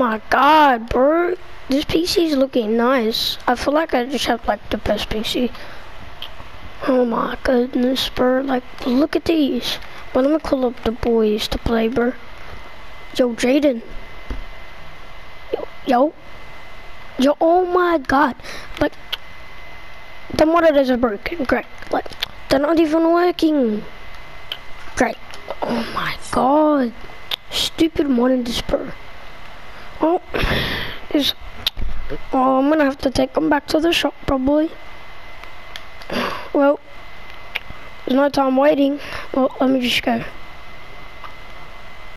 my god, bro. This PC is looking nice. I feel like I just have like the best PC. Oh my goodness, bro. Like, look at these. But let me call up the boys to play, bro. Yo, Jaden. Yo. Oh my god. Like, the monitors are broken. Great. Like, they're not even working. Great. Oh my god. Stupid monitors, bro. Well, I'm gonna have to take them back to the shop, probably. Well, there's no time waiting. Well, let me just go.